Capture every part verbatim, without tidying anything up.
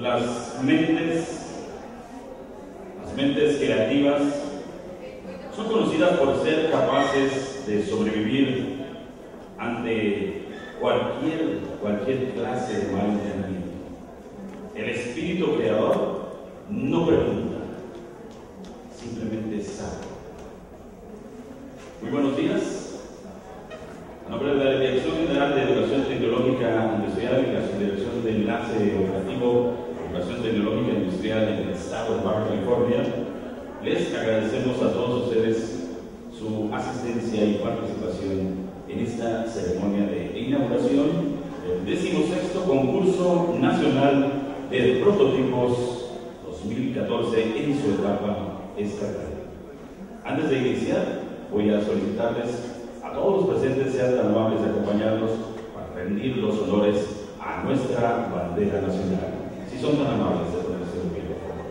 las mentes, las mentes creativas son conocidas por ser capaces de sobrevivir ante cualquier, cualquier clase de mal entendimiento. El espíritu creador no pregunta, simplemente sabe. Muy buenos días. A nombre de la Dirección General de Educación Tecnológica Industrial y la Subdirección de Enlace Operativo de Educación Tecnológica Industrial en el Estado de Baja California, les agradecemos a todos ustedes su asistencia y participación en esta ceremonia de inauguración del decimosexto Concurso Nacional de Prototipos dos mil catorce en su etapa estatal. Antes de iniciar, voy a solicitarles a todos los presentes sean tan amables de acompañarnos para rendir los honores a nuestra bandera nacional. Si son tan amables de ponerse de pie, por favor.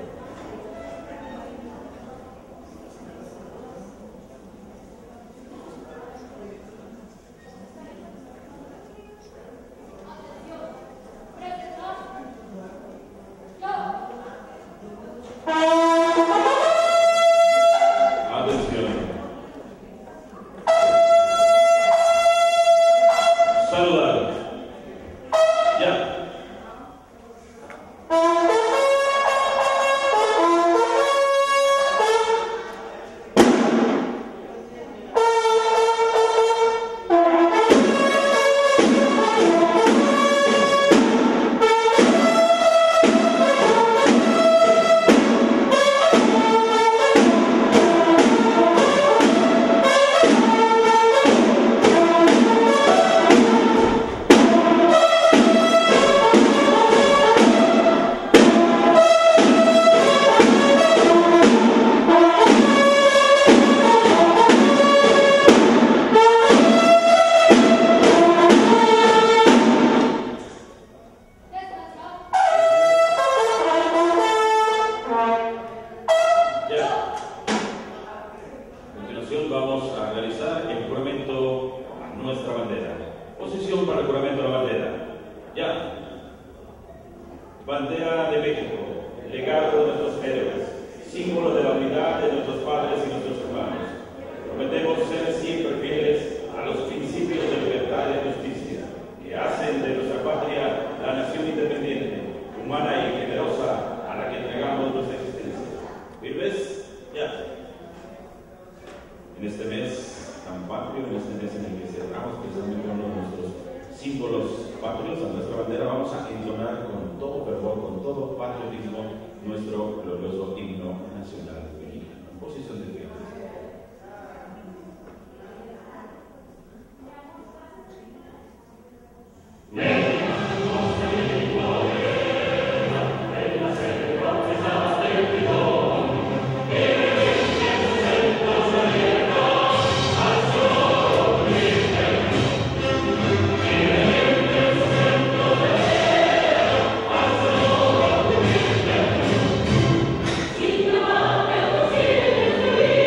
Thank you.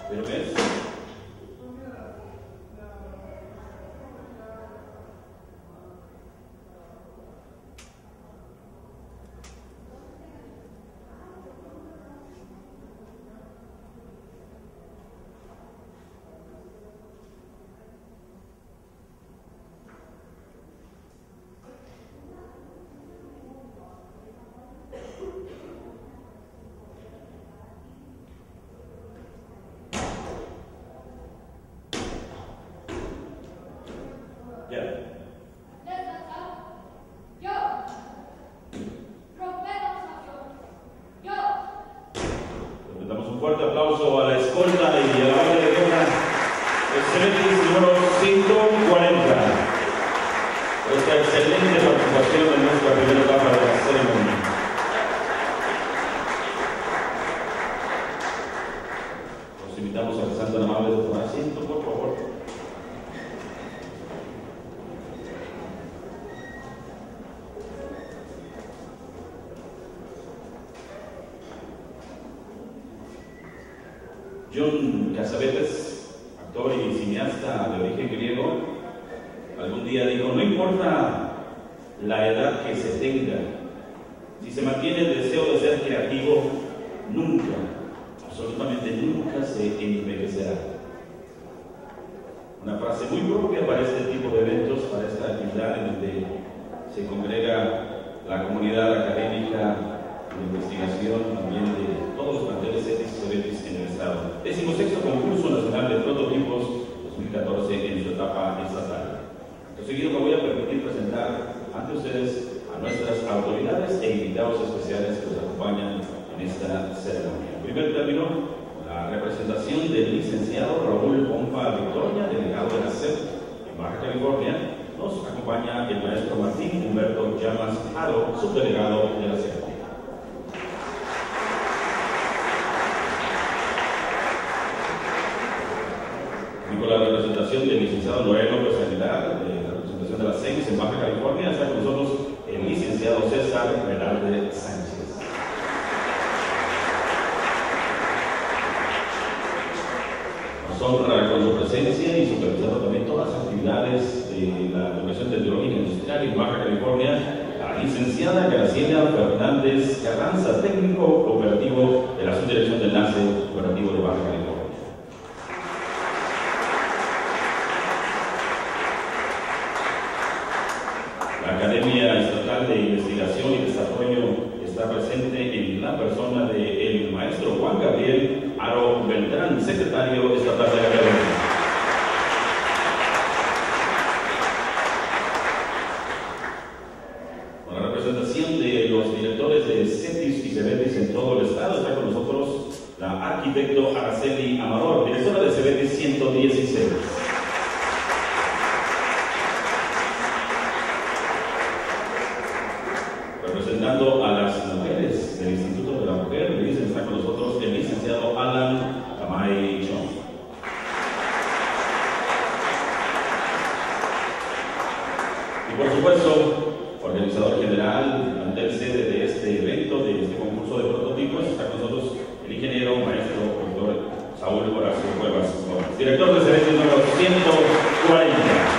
Pero es John Cassavetes, actor y cineasta de origen griego, algún día dijo: no importa la edad que se tenga, si se mantiene el deseo de ser creativo, nunca, absolutamente nunca se envejecerá. Una frase muy propia para este tipo de eventos, para esta actividad en donde se congrega la comunidad académica de investigación, también de todos los planteles Cetis y Cebetis en el Estado. Decimosexto Concurso Nacional de Prototipos dos mil catorce en su etapa estatal. Lo seguido me voy a permitir presentar ante ustedes a nuestras autoridades e invitados especiales que nos acompañan en esta ceremonia. En primer término, la representación del licenciado Raúl Pompa Victoria, delegado de la C E P en Baja California. Nos acompaña el maestro Martín Humberto Llamas Jaro, subdelegado de la C E P. Y con la representación del licenciado Noel López Aguilar, de la representación de la C E N S en Baja California, está con nosotros el licenciado César Velarde Sánchez. Nos honra con su presencia y supervisando también todas las actividades de la Educación Tecnológica Industrial en Baja California, la licenciada Graciela Fernández Carranza, técnico operativo de la Subdirección de Enlace Operativo de Baja California. La Academia Estatal de Investigación y Desarrollo está presente en la persona del maestro Juan Gabriel Aro Beltrán, secretario estatal de la Academia. Con la representación de los directores de Cetis y Cebetis en todo el estado, está con nosotros la arquitecto Araceli Amador, directora de Cebetis ciento dieciséis. Representando a las mujeres del Instituto de la Mujer, le dicen, está con nosotros el licenciado Alan Tamay Chong. Y por supuesto, organizador general, plantel sede de este evento, de este concurso de prototipos, está con nosotros el ingeniero maestro doctor Saúl Horacio Cuevas Gómez, director de Cebetis número ciento cuarenta.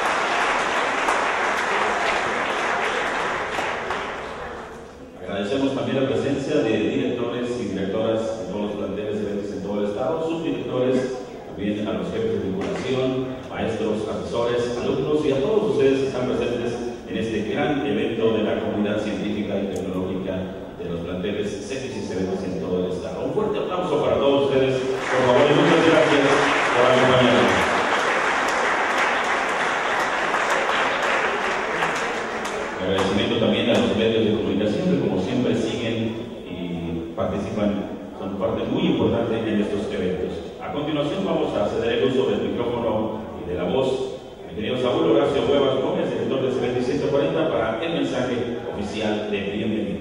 Agradecemos también la presencia de directores y directoras de todos los planteles de eventos en todo el estado, subdirectores, también a los jefes de vinculación, maestros, asesores, alumnos y a todos ustedes que están presentes en este gran evento de la comunidad científica y tecnológica de los planteles Cetis y Cebetis en todo el estado. Un fuerte aplauso para todos ustedes, por favor, y muchas gracias por acompañarnos. Agradecimiento también a los medios de comunicación que como siempre siguen y participan, son parte muy importante en estos eventos. A continuación vamos a ceder el uso del micrófono y de la voz al querido Saúl Horacio Cuevas Gómez, director de Cebetis ciento cuarenta, para el mensaje oficial de bienvenida.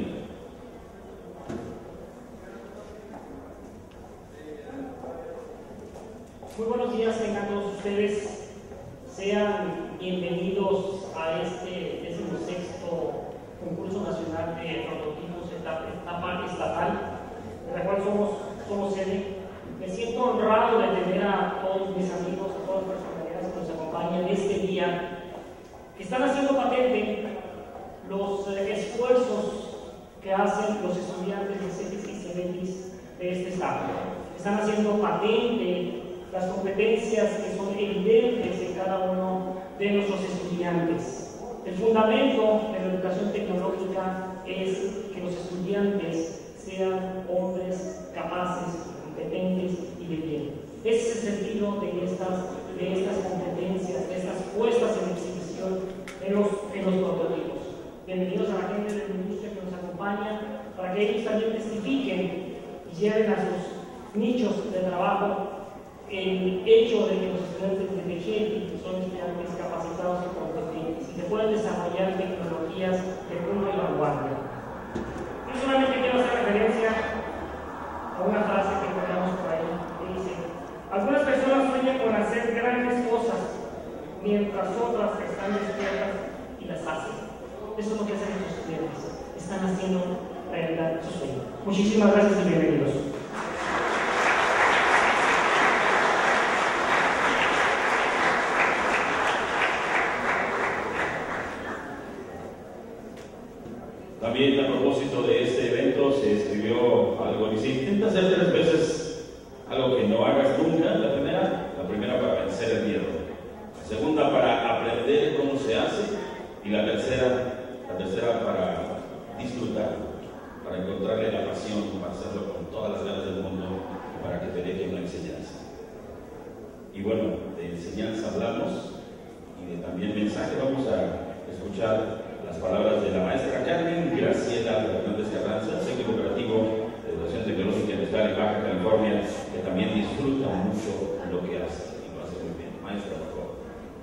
Muy buenos días tengan todos ustedes. Sean bienvenidos a este decimosexto Concurso Nacional de Prototipos etapa, etapa estatal, de la cual somos, somos sede. Me siento honrado de Están haciendo patente los eh, esfuerzos que hacen los estudiantes de CETIS y CEBETIS de este estado. Están haciendo patente las competencias que son evidentes en cada uno de nuestros estudiantes. El fundamento de la educación tecnológica es que los estudiantes sean hombres capaces, competentes y de bien. Ese es el sentido de estas, de estas competencias, de estas puestas en exhibición en los, en los prototipos. Bienvenidos a la gente de la industria que nos acompaña, para que ellos también testifiquen y lleven a sus nichos de trabajo el hecho de que los estudiantes de T G E T son estudiantes capacitados y competentes y que pueden desarrollar tecnologías de punta y vanguardia. Yo solamente quiero hacer referencia a una frase que encontramos por ahí, que dice: algunas personas sueñan con hacer grandes cosas, mientras otras están despiertas y las hacen. Eso es lo que hacen los estudiantes, están haciendo realidad su sueño. Muchísimas gracias y bienvenidos. También a propósito de este evento se escribió algo, dice: intenta hacer tres veces algo que no hagas nunca. La primera, la primera para vencer el miedo, la segunda para aprender cómo se hace, y la tercera, la tercera para disfrutar, para encontrarle la pasión, para hacerlo con todas las ganas del mundo, para que te deje una enseñanza. Y bueno, de enseñanza hablamos, y de también mensaje. Vamos a escuchar las palabras de la maestra Carmen Graciela Fernández Carranza, Centro Cooperativo de Educación Tecnológica en Estado de Baja California, que también disfruta mucho lo que hace y lo hace muy bien. Maestra, por favor.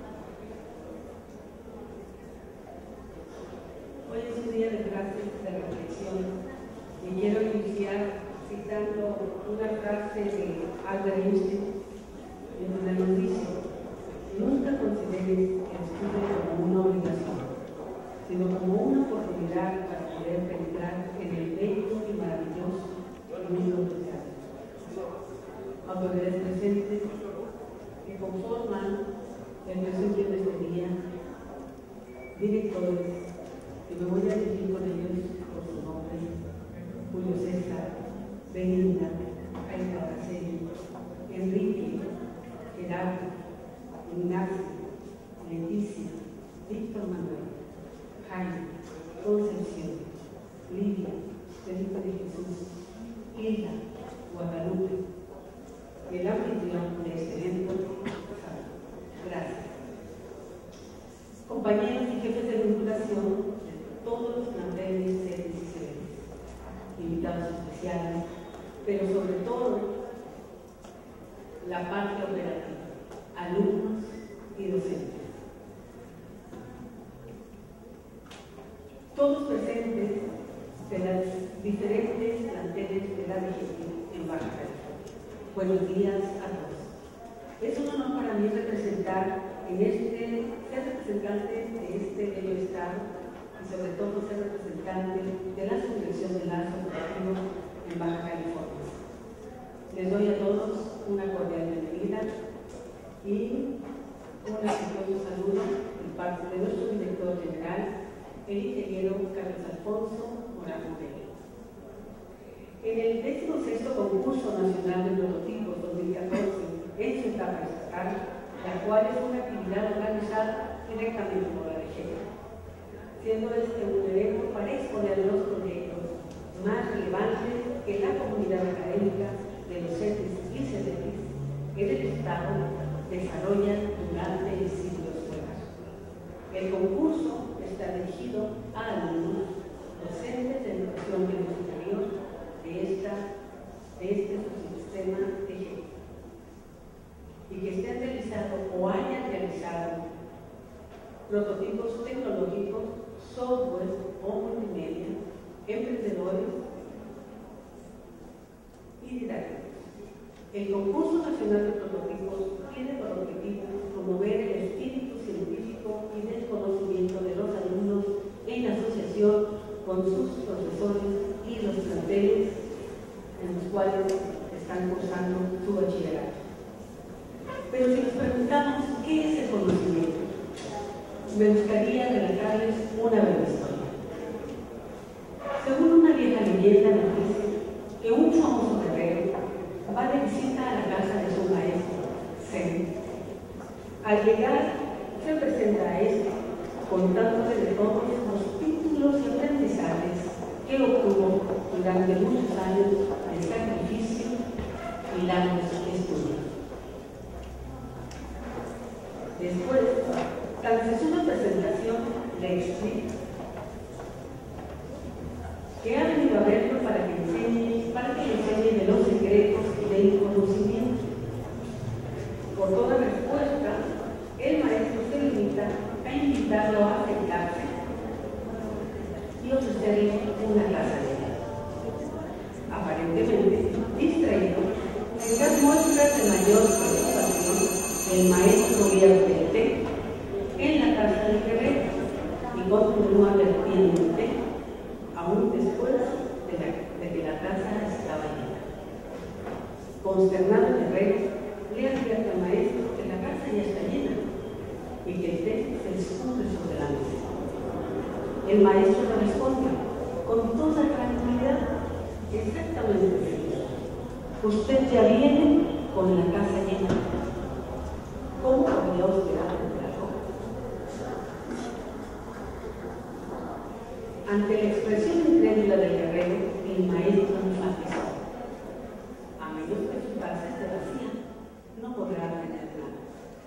Hoy es un día de frases de reflexión y quiero iniciar citando una frase de Albert Einstein, en donde nos dice: nunca consideres el estudio como una obligación, sino como una oportunidad para poder penetrar en el bello y maravilloso mundo social. Autoridades presentes que conforman el presente de este día, directores, y me voy a dirigir con ellos por su nombre: Julio César, Belinda, Jaime Araceli, Enrique, Gerardo, Ignacio, Leticia, Víctor Manuel, Jaime, Concepción, Lidia, Felipe de Jesús, Hilda, Guadalupe, y el anfitrión de este evento. Gracias. Compañeros y jefes de vinculación de todos los planteles, sedes y sedes, invitados especiales, pero sobre todo la parte operativa, alumnos y docentes. Todos presentes de las diferentes planteles de la D G T en Baja California. Buenos días a todos. Es un honor para mí representar en este, ser representante de este bello estado y sobre todo ser representante de la subdirección de enlace operativo en Baja California. Les doy a todos una cordial bienvenida y un afectuoso saludo de parte de nuestro director general, el ingeniero Carlos Alfonso Morán Moreno. En el decimosexto Concurso Nacional de Prototipos dos mil catorce, en su etapa estatal, la cual es una actividad organizada directamente por la D G E T, siendo este un evento para exponer los proyectos más relevantes que la comunidad académica de los CETIS y CEBETIS en el Estado desarrolla durante el ciclo escolar. El concurso está dirigido a alumnos, docentes de educación medio superior de, esta, de este subsistema de G E T, y que estén realizando o hayan realizado prototipos tecnológicos, software o multimedia, emprendedores y didácticos. El Concurso Nacional de Prototipos tiene por objetivo promover el espíritu científico y del conocimiento de los alumnos en asociación con sus profesores y los planteles en los cuales están cursando su bachillerato. Pero si nos preguntamos qué es el conocimiento, me gustaría una breve historia. Según una vieja leyenda nos dice que un famoso guerrero va de visita a la casa de su maestro, Zen. Al llegar, se presenta a este, contándole de todos los títulos y aprendizajes que obtuvo durante muchos años de sacrificio y largos estudios. Después, tras una presentación, le explica que ha venido a verlo para que enseñe, para que le enseñe de los secretos del conocimiento. Por toda respuesta, el maestro se limita a invitarlo a sentarse y ofrecerle una taza de té. Aparentemente distraído, en las muestras de mayor preocupación, el maestro vierte el té en la taza del guerrero y continúa vertiendo el té, aún después de, la, de que la taza estaba llena. Consternado el guerrero, le advierte al maestro que la taza ya está llena y que el té se escurre sobre la mesa. El maestro le responde con toda tranquilidad, exactamente así. Usted ya viene con la taza llena. ¿Cómo podría usted arreglarlo? Ante la expresión incrédula del guerrero, el maestro enfatizó: a menos que su taza esté vacía, no podrá tener nada.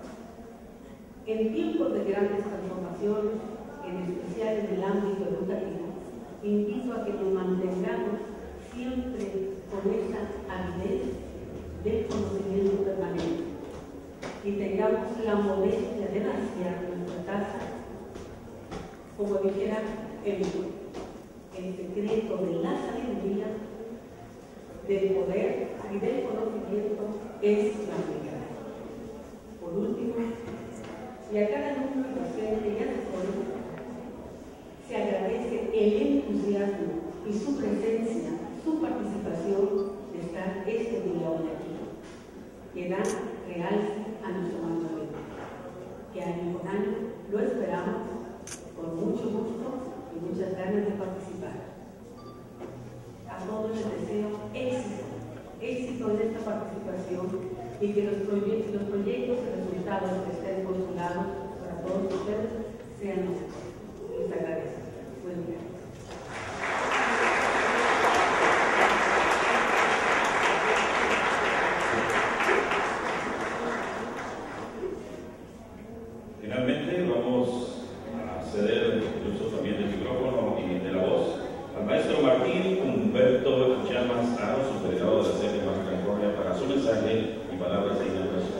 En tiempos de grandes transformaciones, en especial en el ámbito educativo, invito a que nos mantengamos siempre con esa avidez del conocimiento permanente y tengamos la modestia de vaciar nuestra taza, como dijera el, el secreto de la sabiduría, del poder y del conocimiento es la humildad. Por último, y a cada alumno docente y asesor se agradece el entusiasmo y su presencia, su participación de estar este día hoy aquí, que da realce a nuestro mandamiento, que año con año lo esperamos con mucho gusto y muchas ganas de participar. A todos les deseo éxito, éxito en esta participación y que los, proye los proyectos y resultados que estén postulados para todos ustedes sean los mejores. Les agradezco. Buen día. Finalmente vamos a ceder el uso también del micrófono y de la voz al maestro Martín Humberto Llamas Aro, subdelegado de la sede de Baja California, para su mensaje y palabras de inauguración.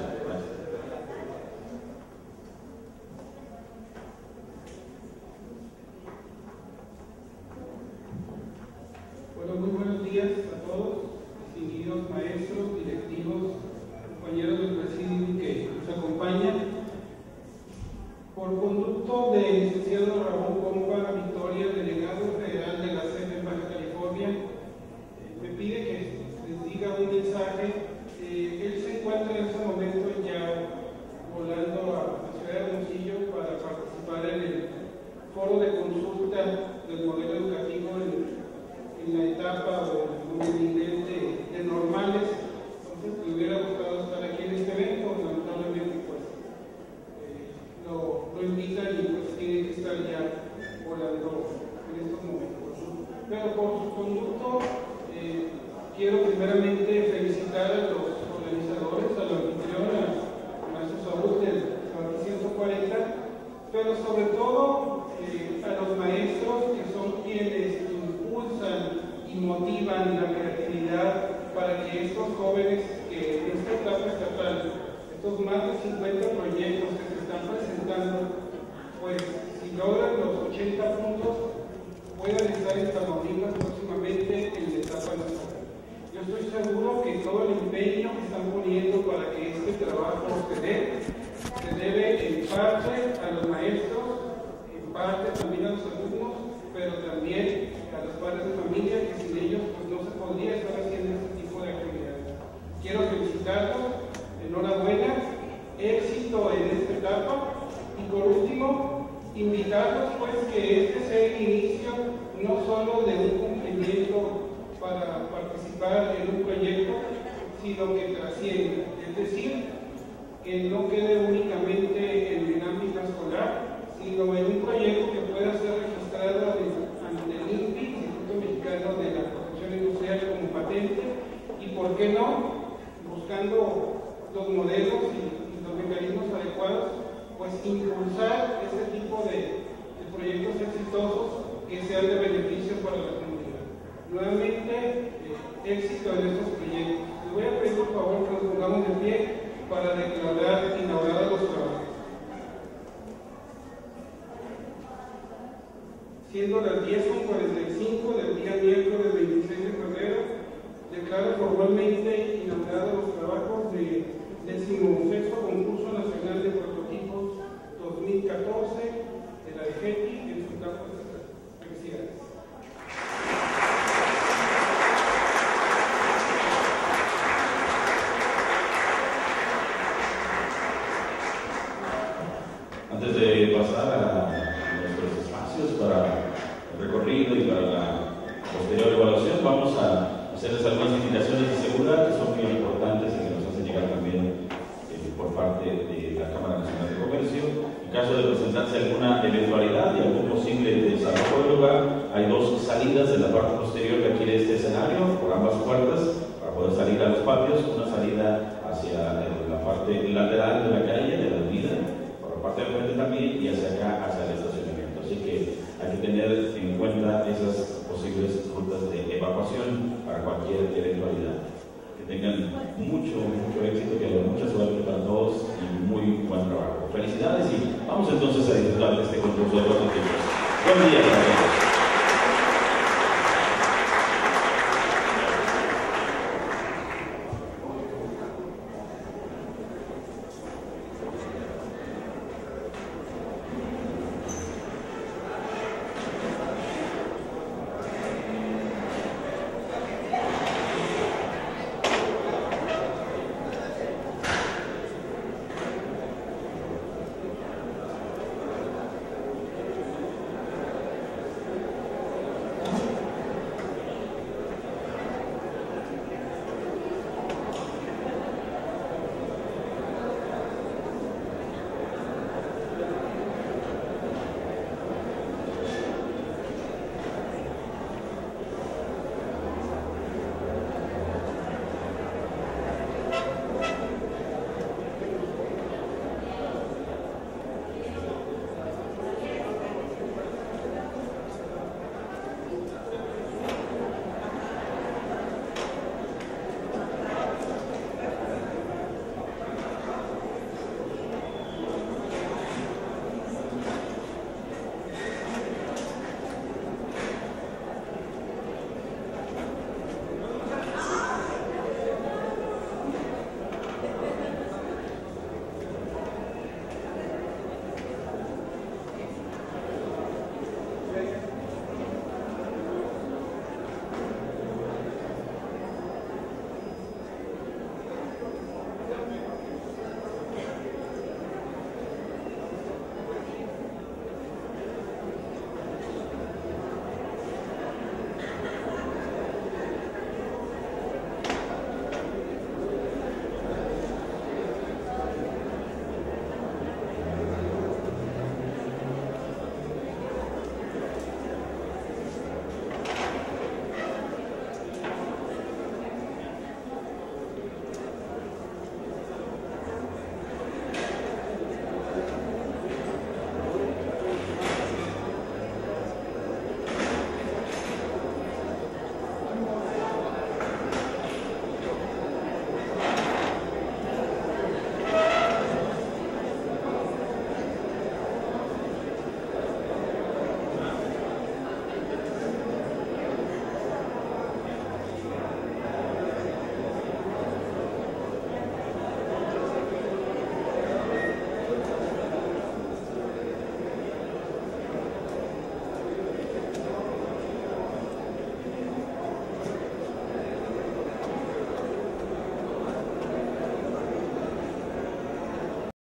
Bueno, muy buenos días a todos, distinguidos maestros, directivos, compañeros del presidium que nos acompañan. Por conducto del licenciado Ramón Pompa Victoria, delegado federal de la C E P en Baja California, eh, me pide que les diga un mensaje. Eh, él se encuentra en este momento ya volando a la ciudad de Hermosillo para participar en el foro de consulta del modelo educativo en, en la etapa o en el nivel de, de normales. Entonces, me hubiera gustado estar aquí en este evento, lamentablemente pues Lo, lo invitan y pues tiene que estar ya volando en estos momentos. Pero por su conducto, eh, quiero primeramente felicitar a los organizadores, a la anfitrión, al maestro Saúl del ciento cuarenta, pero sobre todo eh, a los maestros que son quienes impulsan y motivan la creatividad para que estos jóvenes que en esta etapa estatal, estos más de cincuenta proyectos que se están presentando, pues si logran los ochenta puntos, puedan estar en Tamaulipas próximamente en la etapa nacional. Yo estoy seguro que todo el empeño que están poniendo para que este trabajo se dé, se debe en parte a los maestros, en parte también a los alumnos, pero también a los padres de familia, que sin ellos pues no se podría estar haciendo este tipo de actividades. Quiero felicitarlos, enhorabuena, éxito en esta etapa y por último invitarlos pues que este sea el inicio no solo de un cumplimiento para participar en un proyecto, sino que trascienda, es decir, que no quede únicamente en el ámbito escolar, sino en un proyecto que pueda ser registrado ante el I N P I, Instituto Mexicano de la Protección Industrial, como patente, y por qué no, buscando los modelos y, y los mecanismos adecuados, pues impulsar este tipo de, de proyectos exitosos que sean de beneficio para la comunidad. Nuevamente, eh, éxito en estos proyectos. Les voy a pedir por favor que nos pongamos de pie para declarar inaugurados los trabajos. Siendo las diez con cuarenta y cinco del día miércoles veintiséis de febrero, declaro formalmente inaugurados los trabajos del decimosexto Concurso Nacional de Prototipos dos mil catorce de la D G E T I en su etapa estatal. Felicidades. Antes de pasar a nuestros espacios para el recorrido y para la posterior evaluación, vamos a hacerles algunas indicaciones de seguridad que son muy importantes y que nos hacen llegar también eh, por parte de la Cámara Nacional de Comercio. En caso de presentarse alguna eventualidad y algún posible desarrollo del lugar, hay dos salidas de la parte posterior de aquí de este escenario, por ambas puertas, para poder salir a los patios. Una salida hacia eh, la parte lateral de la calle, de la avenida, parte del frente también, y hacia acá, hacia el estacionamiento. Así que hay que tener en cuenta esas posibles rutas de evacuación para cualquier eventualidad. Que tengan mucho, mucho éxito, que haya mucha suerte para todos y muy buen trabajo. Felicidades y vamos entonces a disfrutar de este concurso de prototipos. Buen día para todos.